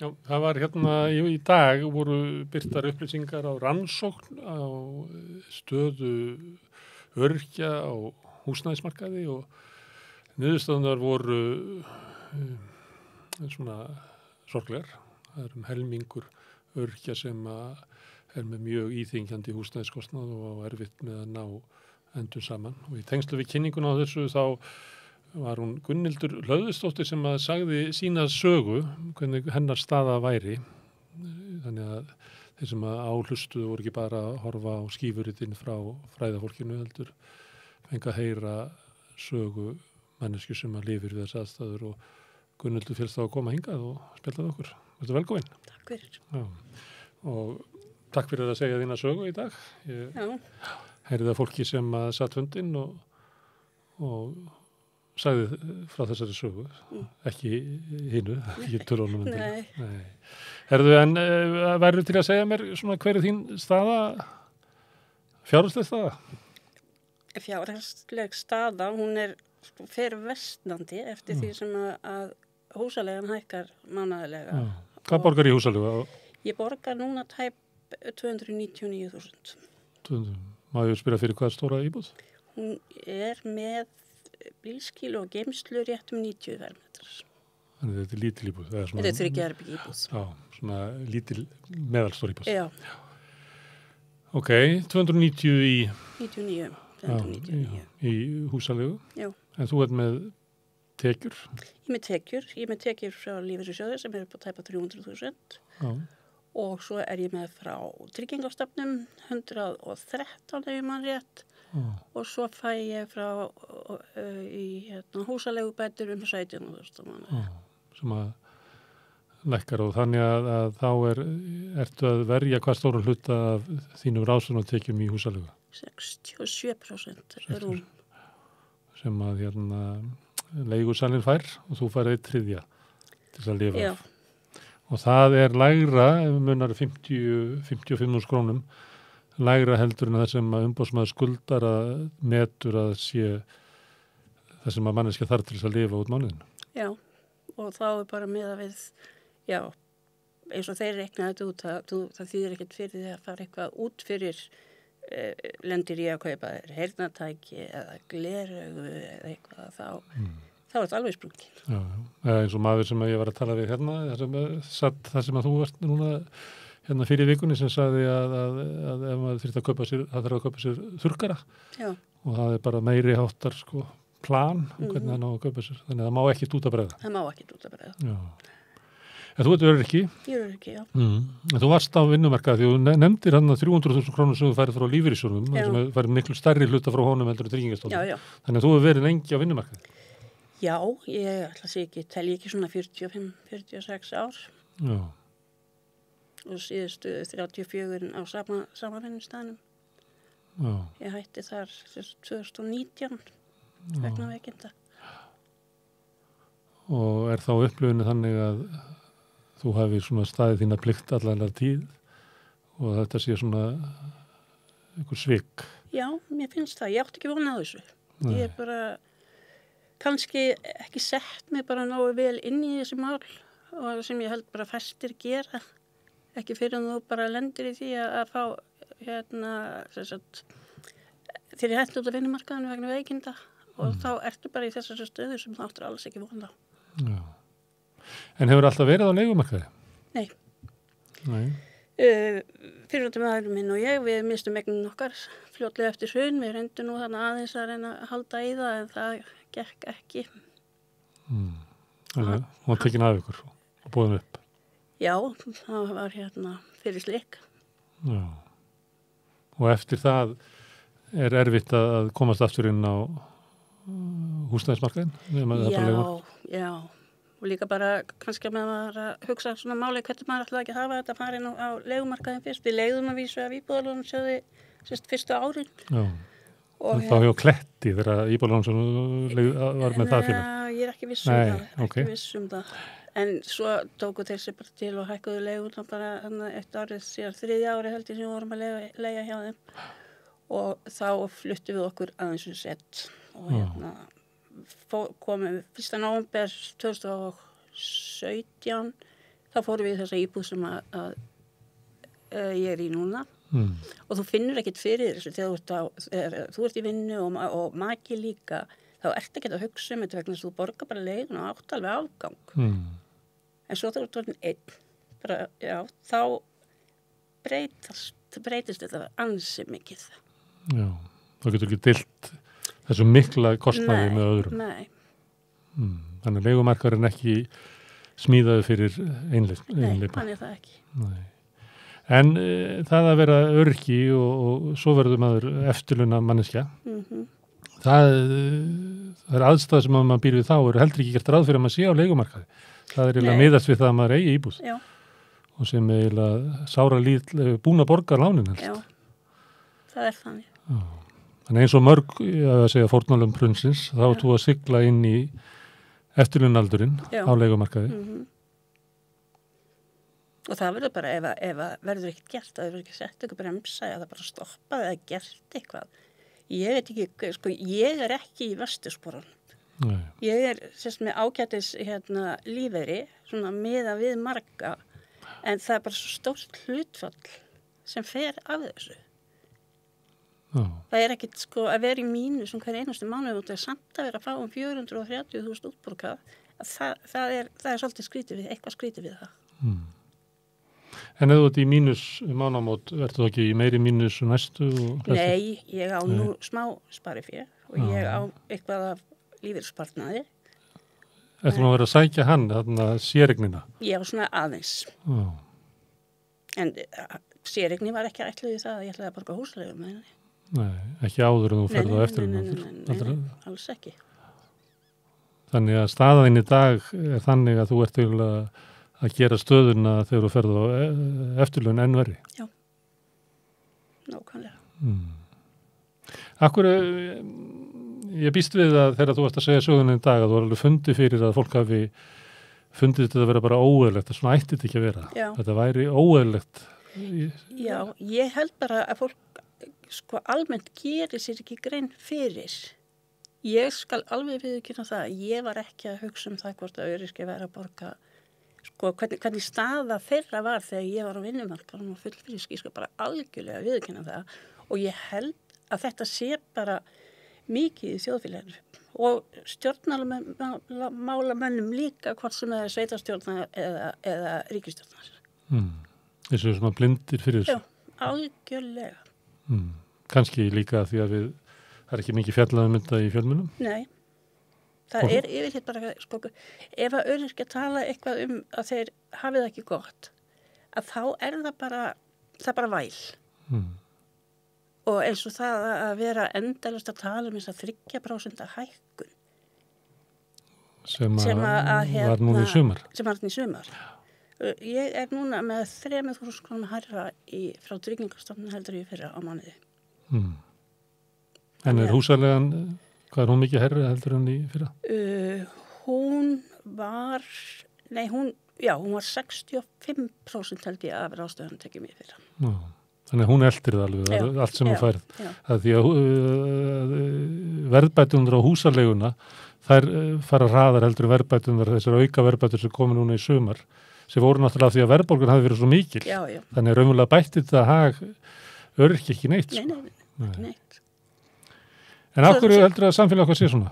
Já, það var í dag voru birtar upplýsingar á rannsókn á stöðu öryrkja á húsnæðismarkaði og niðurstöðunar voru svona sorglegar. Það helmingur öryrkja sem er með mjög íþyngjandi húsnæðiskostnað og erfitt með að ná endum saman. Og í tengslu við kynninguna á þessu þá var hún Gunnhildur Hlöðversdóttir sem sagði sína sögu, hvernig hennar staða væri. Þannig að þeir sem áhlustuðu voru ekki bara að horfa á skífuritinn frá fræðafólkinu heldur fengu að heyra sögu manneskju sem lifir við þess aðstæður og Gunnhildur félst þá að koma hingað og spjallaði okkur. Vertu velkomin. Takk fyrir. Já. Og takk fyrir að segja þína sögu í dag. Ég heyrði það fólki sem satt fundinn og sagði frá þessari sögu, ekki hinu, ekki tölunum. Nei. Herðu, en værirðu til að segja mér svona hver er þín staða, fjárhagsleg staða? Fjárhagsleg staða, hún fer versnandi eftir því sem að húsaleigan hækkar mánaðarlega. Hvað borgar í húsaleigu? Ég borgar núna tæp 299.000. 200. Má ég spyrja fyrir hvað stóra íbúð? Hún er með bílskíl og geymslu rétt 90 fermetrar. Þannig þetta er lítil íbúð? Þetta er þriggja herbergja íbúð. Já, svona lítil meðalstór íbúð. Já. Ok, 290 í... 99. Já, í húsaleigu. Já. En þú ert með tekjur? Ég er með tekjur frá lífeyrissjóði sem er upp á tæpa 300.000. Já. Og svo er ég með frá tryggingastofnum 113 ef mann rétt. Og svo fæ ég frá í húsaleigubætur 17.000 sem að lækkar og þannig að þá ertu að verja hvað stóran hluta af þínum ráðstöfunartekjum í húsaleigu? 67% er hún. Sem að leigusalinn fær og þú fær 1/3 til að lifa. Já. Og það er lægra, ef við munar 55.000 krónum, lægra heldur en það sem að umboðsmaður skuldar að metur að sé það sem að manneskja þarf til þess að lifa út mánuðin. Já, og þá er bara miðað við, já, eins og þeir reikna þetta út, það þýðir ekkert fyrir því að fara eitthvað út fyrir lendir í að kaupa heyrnartæki eða gleraugu eða eitthvað, þá er þetta alveg sprungið. Já, eins og maður sem ég var að tala við það sem að þú varst núna fyrir vikunni sem sagði að ef maður þurft að kaupa sér, það þarf að kaupa sér þurrkara. Já. Og það er bara meiri háttar plan hvernig það ná að kaupa sér. Þannig að það má ekkert út að bregða. Það má ekkert út að bregða. Já. En þú ert öryrki? Ég er öryrki, já. En þú varst á vinnumarkaði því þú nefndir 300.000 krónur sem þú færið frá lífeyrissjóðnum, sem færið miklu stærri hluta frá honum heldur en tryggingastofnun. Já. Þannig að þú hefur verið lengi á vinnumarkaði. Já, ég ætla að segja telji ekki svona 45-46 ár. Já. Og síðustu 34 á sama vinnustæðnum. Já. Ég hætti þar 2019 vegna veikinda. Og er þá upplifinu þannig að þú hafi svona staðið þína plikt allan tíð og þetta sé svona einhver svik? Já, mér finnst það. Ég átti ekki vona á þessu. Nei. Ég er bara kannski ekki sett mig bara nógu vel inn í þessi mál og sem ég held bara fæstir gera. Ekki fyrir að þú bara lendir í því að fá þegar ég hætti út af vinnumarkaðinu vegna veikinda og þá ertu bara í þessari stöðu sem þú áttur alls ekki vona á. Já. En hefur alltaf verið á leigumarkaði? Nei. Fyrirvændi maðurinn minn og við mistum megnin okkar fljótlega eftir hrun. Við reyndum nú þarna aðeins að reyna að halda í það en það gekk ekki. Þannig að hún var tekin af ykkur og búin upp? Já, það var fyrir slik. Já. Og eftir það er erfitt að komast aftur inn á húsnæðismarkaðinn? Já. Og líka bara kannski að maður að hugsa svona máli hvernig maður ætlaði ekki að hafa þetta að fara inn á leigumarkaðinn fyrst. Við leigðum að vísu af Íbúðalánasjóði fyrstu árin. Já. Og þá hjá Kletti þegar Íbúðalánasjóði var með það fyrir? Já, ég er ekki viss um það. Ekki viss um það. En svo tóku þeir sér bara til og hækkuðu leiguna bara eitt árið síðan 3. ári held ég sem við vorum að leigja hjá þeim. Og þá fluttum við okkur aðeins sett og komum 1. nóvember 2017 þá fórum við í þessa íbúð sem að ég er í núna og þú finnur ekkert fyrir þessu þegar þú ert í vinnu og maki líka, þá ert ekki að hugsa þetta vegna þess að þú borgar bara leigun og átt alveg afgang. En svo þú ert orðin einn, bara, já, þá breytist þetta ansi mikið. Já, þá getur ekki dilt þessu mikla kostnaði með öðrum. Nei. Þannig að leigumarkaðurinn ekki smíðaði fyrir einleipa. Nei, hann er það ekki. Nei. En það að vera öryrki og svo verður maður eftirlauna manneskja, það er aðstæð sem maður býr við þá, eru heldur ekki gert ráð fyrir að maður sé á leigumarkaði. Það er eiginlega miðast við það að maður eigi íbúð. Já. Og sem eiginlega sára búin að borga lánin helst. Já, það er þannig. Já. Þannig eins og mörg, að segja fórnálum prunsins, þá þú að sigla inn í eftirlaunaldurinn á leigumarkaði. Og það verður bara, ef verður ekkert gert, það verður ekki sett eitthvað bremsa eða bara stoppað eða gert eitthvað. Ég veit ekki, sko, ég er ekki í vestursporan. Nei. Ég er sérst með ágætis lífeyri, svona miða við marga, en það er bara svo stórt hlutfall sem fer af þessu. Já. Það er ekkert, sko, að vera í mínus hver einustu mánuð og það er samt að vera að fá 430.000 útborgað. Það er svolítið skrítið við, eitthvað skrítið við það. En ef þú ert í mínus mánamót, ertu þú ekki í meiri mínus næstu? Nei, ég á nú smá sparifé og ég á eitthvað af lífeyrissparnaði. Ertu nú að vera að sækja hann, þarna séreignina? Ég á svona aðeins. Já. En séreigni var ekki ætluð í það að ég ætlaði að borga húsleigu með henni. Nei, ekki áður en þú ferð á eftirlaun. Nei, alls ekki. Þannig að staðin í dag er þannig að þú ert til að gera stöðuna þegar þú ferð á eftirlaun enn verri. Já, nákvæmlega. Akkur, ég býst við að þegar þú ert að segja söguna í dag að þú er alveg fundið fyrir að fólk hafi fundið þetta að vera bara óeðlegt, það svona ætti þetta ekki að vera. Já. Þetta væri óeðlegt. Já, ég held bara að fólk sko almennt gerir sér ekki grein fyrir. Ég skal alveg viðurkenna það að ég var ekki að hugsa það hvort að öryrkjar væri að borga sko hvernig staða þeirra var þegar ég var á vinnumarkaðnum og fullfrísk, ég skal bara algjörlega viðurkenna það og ég held að þetta sé bara mikið í þjóðfélaginu og stjórnmálamönnum líka hvort sem það er sveitarstjórnar eða ríkisstjórnar. Þessu er svona blindir fyrir þessu? Já, algjörlega. Kannski líka því að það er ekki mikið fjallað þetta í fjölmiðlum? Nei. Það er yfirleitt bara, sko, ef að öryrkjar tala eitthvað að þeir hafi það ekki gott, að þá er það bara væl. Og eins og það að vera endalaust að tala þess að 3% hækkun. Sem var núna í sumar. Sem var núna í sumar. Ég er núna með 3.000 krónum hærra frá Tryggingastofnun heldur ég fyrra á mánuði. En er húsalegan, hvað er hún mikið hærri heldur en í fyrra? Hún var 65% held ég af ráðstöðunum tekjum í fyrra. Já, þannig að hún eldir það alveg, allt sem hún færð. Það því að verðbætunar á húsaleguna, þær fara hraðar heldur verðbætunar, þessar auka verðbætur sem komi núna í sumar, sem voru náttúrulega því að verðbólgan hafi verið svo mikil. Já. Þannig að raunverulega bætti þetta hag öryrkja ekki neitt. Nei, ekki neitt. En af hverju heldur að samfélag okkar sé svona?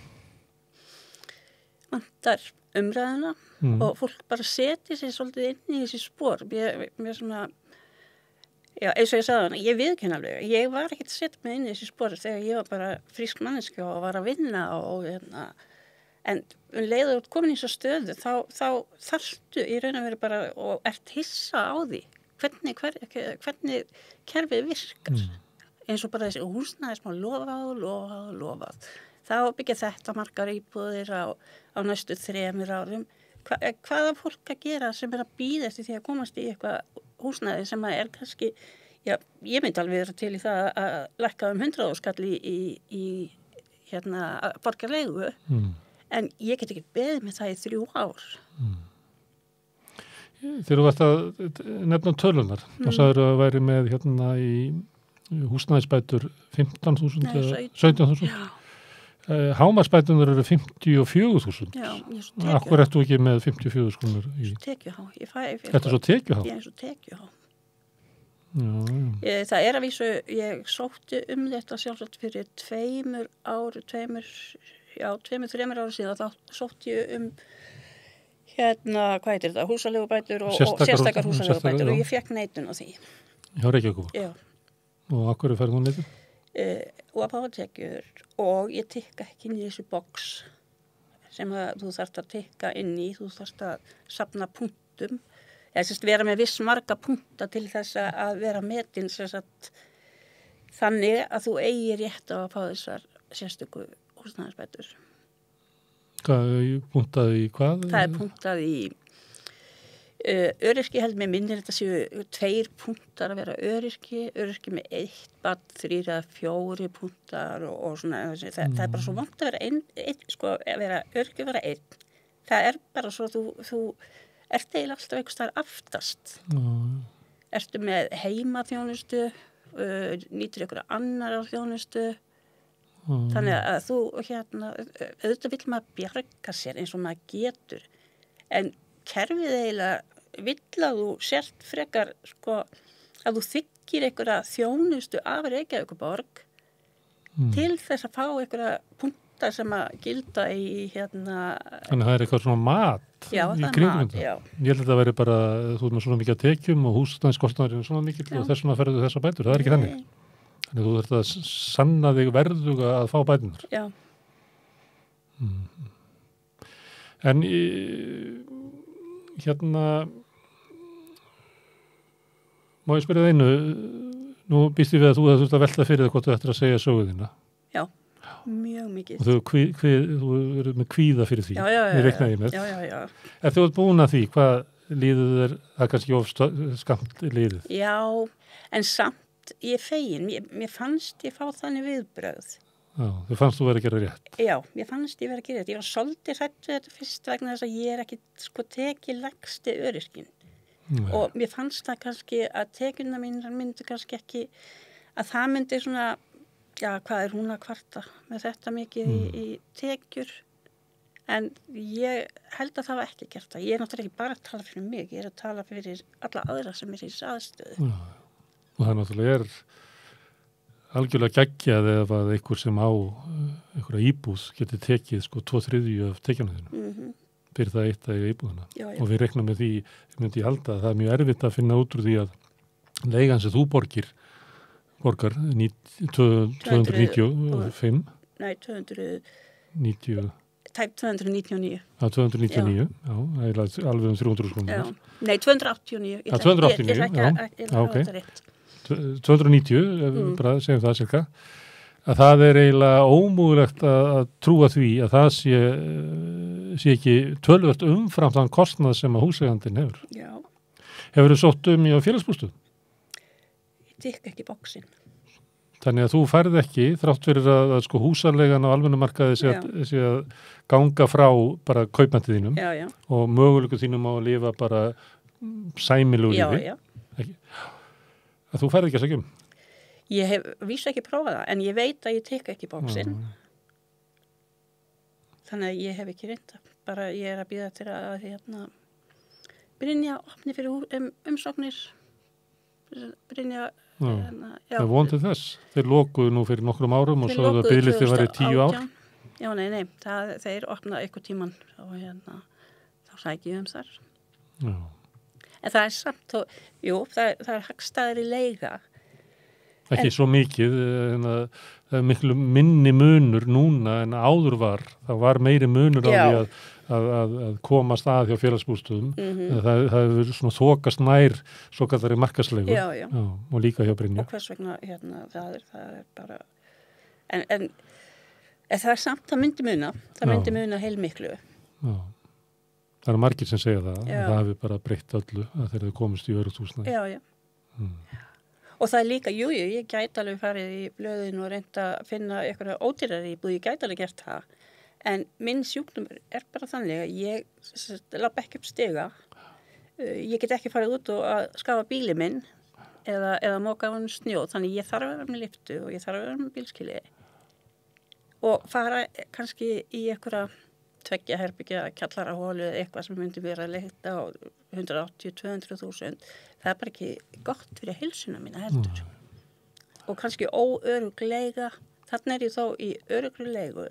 Vantar umræðuna og fólk bara seti sig svolítið inn í þessi spór. Mér svona, já, eins og ég sagði hana, ég viðurkenni alveg. Ég var ekkert að setja mig inn í þessi spór þegar ég var bara frísk manneskja og var að vinna og en leiður út komin í þessu stöðu, þá þarftu í raun að vera bara og ert hissa á því hvernig kerfið virkar. Eins og bara þessi húsnæðismál lofað. Þá byggja þetta margar íbúðir á næstu 3 árum. Hvað er fólk að gera sem er að bíða eftir því að komast í eitthvað húsnæði sem er kannski, já, ég myndi alveg vera til í það að lækka 100.000 skall í að borga leigu, en ég get ekki beðið með það í 3 ár. Þegar þú varst að nefna tölunar, þá sagður að væri með í húsnæðisbætur 15.000 eða 17.000. Hámarksbætunar eru 54.000. Já, ég er svo tekjuhá. Akkur ertu ekki með 54.000 í? Tekjuhá. Þetta er svo tekjuhá? Ég er svo tekjuhá. Já. Það er að vísu, ég sótti þetta sjálfsagt fyrir 2 3 ára síðan, þá sótti ég hvað heitir þetta, húsaleigubætur og sérstakar húsaleigubætur og ég fekk neitun á því. Já, Reykjavík? Já. Og akkur færði hún neitun? Og að pátekjur og ég tikka ekki inn í þessu boks sem að þú þarft að tikka inn í, þú þarft að safna punktum, eða vera með viss marga punkta til þess að vera metin þannig að þú eigi rétt á að fá þessar sérstöku húsnæðisbætur. Punktað í hvað? Það er punktað í öryrki held með minnir, þetta séu 2 punktar að vera öryrki með 1 barn, 3 eða 4 punktar og svona, það er bara svo vant að vera að vera öryrki, vera 1. Það er bara svo að þú ert eiginlega alltaf einhvers staðar aftast. Ertu með heimaþjónustu, nýtir ykkur annar á þjónustu, þannig að þú auðvitað vill maður bjarga sér eins og maður getur, en kerfið eiginlega vill að þú sért frekar að þú þykkir einhverja þjónustu af Reykjavíkurborg til þess að fá einhverja punkta sem að gilda í Þannig að það er eitthvað svona mat í kringum þetta. Ég held að það veri bara, þú er með svona mikið að tekjum og húsnæðiskostnaður er svona mikið og þess vegna ferðu þessa bætur, það er ekki þannig. Þannig að þú þarft að sanna þig verðuga að fá bætunar. Já. En má ég spyrja það einu, nú býst ég við að þú þurft að velta fyrir það hvort þú ættir að segja söguðina. Já, mjög mikið. Og þú eru með kvíða fyrir því. Ég reiknaði með. Já. Ef þú ert búin að því, hvað líður þér, það kannski of skamt líður? Já, en samt ég fegin, mér fannst ég fá þannig viðbrögð. Já, þú fannst þú verið að gera rétt? Já, mér fannst ég verið að gera rétt. Ég var svolítið hrædd við þetta fyrst vegna þess að ég er ekki tekið lægsti öryrkinn. Og mér fannst það kannski að tekjuna mínar myndi kannski ekki, að það myndi svona, hvað er hún að kvarta með þetta mikið í tekjur. En ég held að það var ekki gert það. Ég er náttúrulega ekki bara að tala fyrir mig, ég er að tala fyrir alla aðra sem er í þessu aðstöðu. Og það náttúrulega er algjörlega geggjað ef að einhver sem á einhverja íbúð geti tekið 2/3 af tekjunum fyrir það eitt að eiga íbúðina. Já. Og við reiknum með því, myndi ég halda, að það er mjög erfitt að finna út úr því að leigan sem þú borgar 295. Nei, 290. Tæp 299. Já, 299, já, alveg 300 krónur. Já, nei, 289. 289, já, ok. 290, bara segjum það cirka, að það er eiginlega ómögulegt að trúa því að það sé ekki töluvert umfram þann kostnað sem að húseigandinn hefur. Já. Hefur þú sótt í félagsbústöð? Ég tikka ekki bóksinn. Þannig að þú færð ekki, þrátt fyrir að húsaleigan á almennumarkaði sé að ganga frá bara kaupmættið þínum og möguleikum þínum á að lifa bara sæmilegu lífi. Já. Að þú færð ekki að segja um? Ég hef vísu ekki prófað það, en ég veit að ég tikka ekki bóksinn. Þannig að ég hef ekki reynda. Bara ég er að bíða til að Brynja opni fyrir umsóknir. Brynja... Það er von til þess. Þeir lokuðu nú fyrir nokkrum árum og svo að biðlistinn væri 10 ár. Já, nei. Þeir opnaði eitthvað tíman og þá sækjum þar. Já. En það er samt, það er hagstæðir í leiga. Ekki svo mikið, það er miklu minni munur núna en áður var. Það var meiri munur á því að komast að hjá félagsbústöðum. Það hefur svona þokast nær svo kallari markaðslegu. Já. Og líka hjá Brynju. Og hvers vegna, það er bara... En það er samt, það myndi muna. Það myndi muna heilmiklu. Já. Það eru margir sem segja það. Það hefur bara breytt öllu að þeir eru komist í örugt húsnæði. Já. Og það er líka, ég gæti alveg farið í blöðin og reynda að finna eitthvað ódýrari íbúð, ég gæti alveg gert það. En minn sjúkdómur er bara þannig að ég labba ekki upp stiga. Ég get ekki farið út og að skafa bíli minn eða móka á hann snjó. Þannig ég þarf að vera með lyftu og ég þarf að vera með bílskili. og fara kannski í einhverja 2 herbyggja kjallarahólu eða eitthvað sem myndi vera leitt á 180-200.000, það er bara ekki gott fyrir heilsuna mína heldur. Og kannski óöruglega, þarna er ég þó í örugri leigu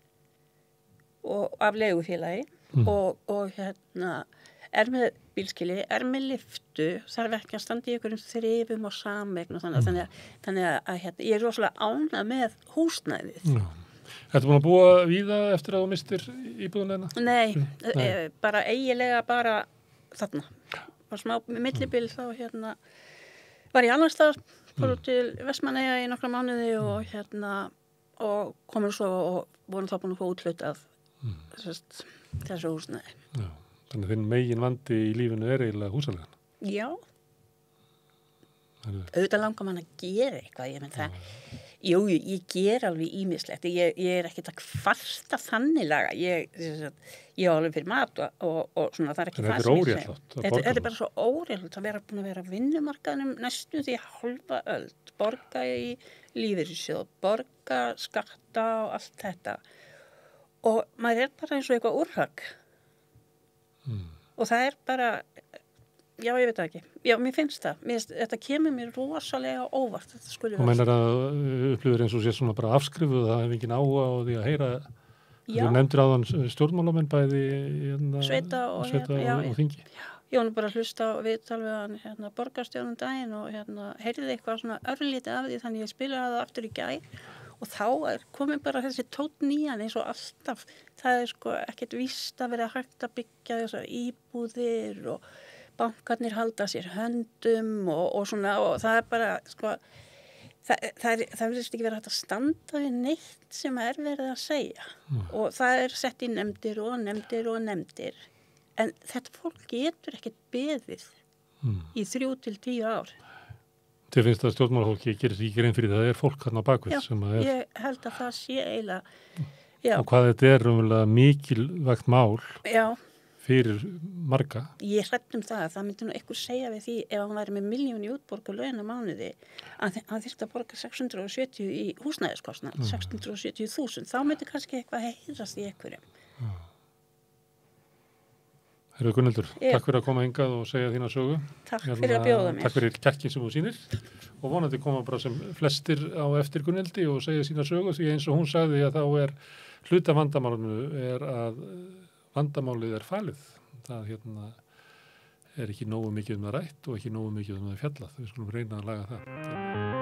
og af leigufélagi og hérna er með bílskili, er með lyftu, þarf ekki að standa í einhverjum þrifum og sameign og þannig að hérna, ég er rosalega ánægð með húsnæðið. Ertu búin að búa víða eftir að þú mistir íbúðuna? Nei, bara eiginlega bara þarna. Var smá millibil þá hérna, var ég annars staðar, fór út til Vestmannaeyja í nokkra mánuði og hérna, og komur svo og vorum þá búin að fá úthlutað þessu húsnæði. Já, þannig að þinn megin vandi í lífinu er eiginlega húsalegan. Já. Auðvitað langar mann að gera eitthvað, ég menn það. Jú, ég ger alveg ýmislegt. Ég er ekkert að kvarta þannig laga. Ég á alveg fyrir mat og svona, það er ekki það sem ég segi. Þetta er bara svo óréttlátt að vera búin að vera á vinnumarkaðnum næstu því hálfa öld, borga í lífeyrissjóð, borga skatta og allt þetta. Og maður er bara eins og eitthvað úrhag. Og það er bara, já, ég veit það ekki. Já, mér finnst það. Þetta kemur mér rosalega óvart. Og meinar að upplifir eins og sé svona bara afskrifuð, það hefur engin áhuga á því að heyra, þú nefndir áðan stjórnmálamenn bæði Sveita og þingi. Ég var bara að hlusta á viðtal við hann borgarstjórnum daginn og heyrði eitthvað svona örlítið af því, þannig ég spilaði það aftur í gær og þá er komið bara þessi tónn í hann eins og alltaf. Það er sko ekkert víst að vera hægt að byggja þessar íbúðir og bankarnir halda sér höndum og svona, og það er bara sko, það virðist ekki verið hægt að standa við neitt sem er verið að segja og það er sett í nefndir en þetta fólk getur ekkert beðið í 3 til 10 ár. Þið finnst að stjórnmálafólki gerir ekki grein fyrir það er fólk hann á bakvið sem að er. Já, ég held að það sé eiginlega. Og hvað þetta er umverulega mikilvægt mál. Já. Fyrir marga. Ég hrætt það myndi nú einhver segja við því ef hann væri með 1 milljón í útborgu laun á mánuði að hann þyrfti að borga 670 í húsnæðiskostnað, 670.000, þá myndi kannski eitthvað heyrast í einhverjum. Herðu Gunnhildur, takk fyrir að koma hingað og segja þína sögu. Takk fyrir að bjóða mér. Takk fyrir kjarkinn sem þú sýnir og vonandi koma bara sem flestir á eftir Gunnhildi og segja sína sögu því eins og hún sagði að þá er hluta vandamálinu er að vandamálið er falið. Það er ekki nógu mikið um það rætt og ekki nógu mikið um það fjallað. Við skulum reyna að laga það.